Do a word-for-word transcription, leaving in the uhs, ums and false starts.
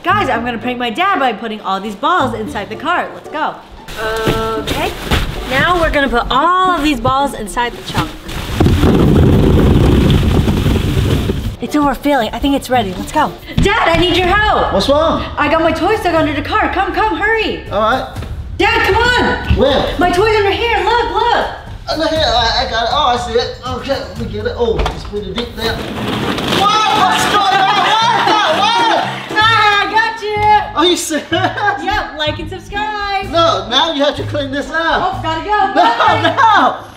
Guys, I'm gonna prank my dad by putting all these balls inside the cart. Let's go. Okay, now we're gonna put all of these balls inside the chunk. It's overfilling. I think it's ready. Let's go. Dad, I need your help. What's wrong? I got my toy stuck under the cart. Come, come, hurry. All right. Dad, come on. Where? My toy's under here. Look, look. Under here. All right, I got it. Oh, I see it. Okay, let me get it. Oh, it's pretty deep there. What? What's going on? What? What? Ah, I got you. Are you serious? Yep, like and subscribe. No, now you have to clean this up. Oh, gotta go. No, Bye. no.